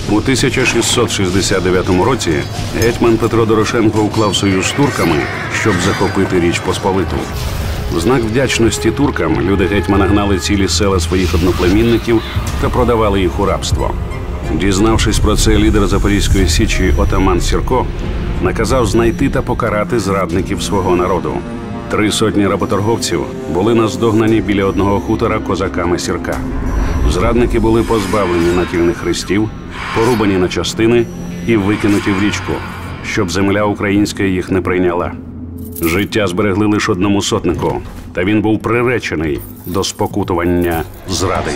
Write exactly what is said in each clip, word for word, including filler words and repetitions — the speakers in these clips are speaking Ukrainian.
У тисяча шістсот шістдесят дев'ятому році гетьман Петро Дорошенко уклав союз з турками, щоб захопити Річ Посполиту. В знак вдячності туркам люди гетьмана гнали цілі села своїх одноплемінників та продавали їх у рабство. Дізнавшись про це, лідер Запорізької січі отаман Сірко наказав знайти та покарати зрадників свого народу. Три сотні работорговців були наздогнані біля одного хутора козаками Сірка. Зрадники були позбавлені натільних хрестів, порубані на частини і викинуті в річку, щоб земля українська їх не прийняла. Життя зберегли лише одному сотнику, та він був приречений до спокутування зради.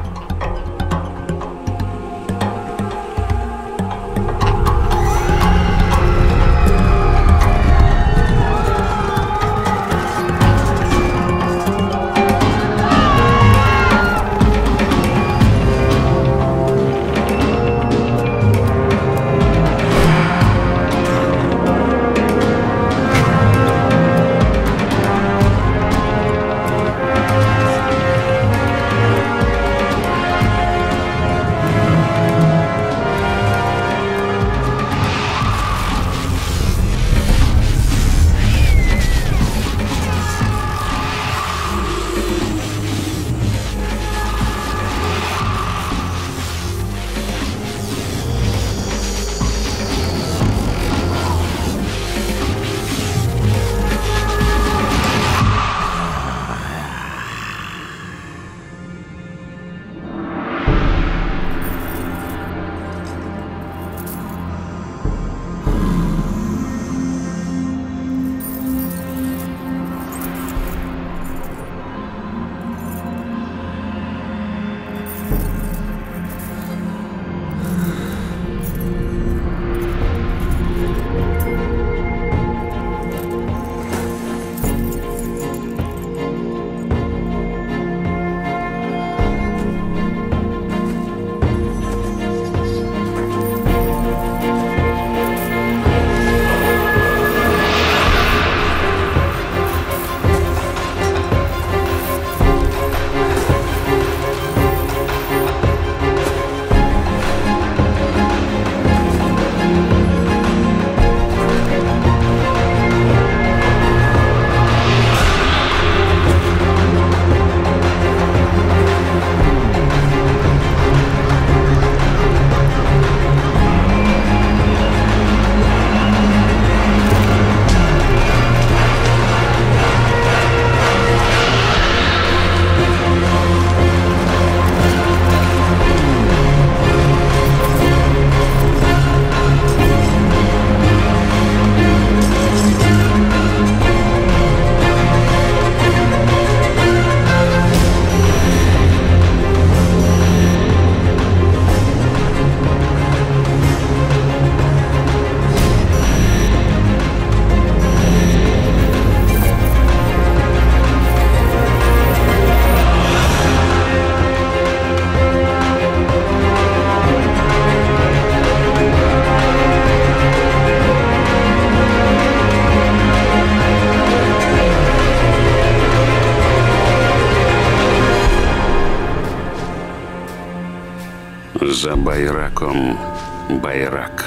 За байраком байрак,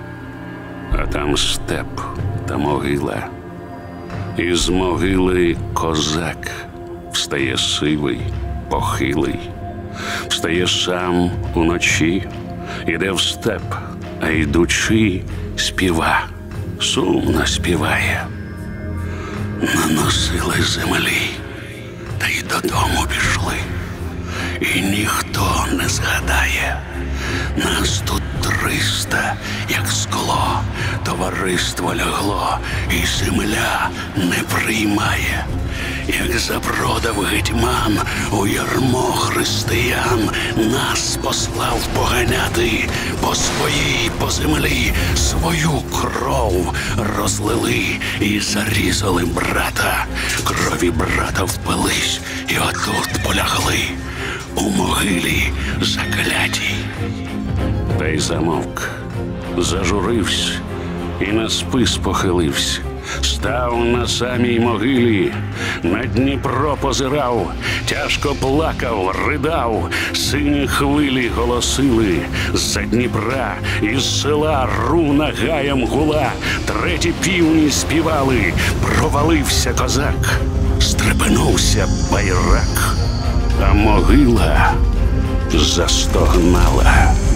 а там степ та могила. Із могили козак встає сивий, похилий, встає сам уночі, іде в степ, а йдучи співа, сумно співає. Наносили землі, та й додому пішли. І ніхто не згадає, нас тут триста, як скло, товариство лягло, і земля не приймає. Як запродав гетьман у ярмо християн, нас послав поганяти по своїй, по землі, свою кров розлили і зарізали брата. Крові брата впились і отут полягли у могилі заклятій. Та й замовк, зажурився і на спис похилився. став на самій могилі, на Дніпро позирав, тяжко плакав, ридав, сині хвилі голосили, з-за Дніпра, із села руна гаєм гула, треті півні співали, провалився козак, стрепенувся байрак, а могила застогнала.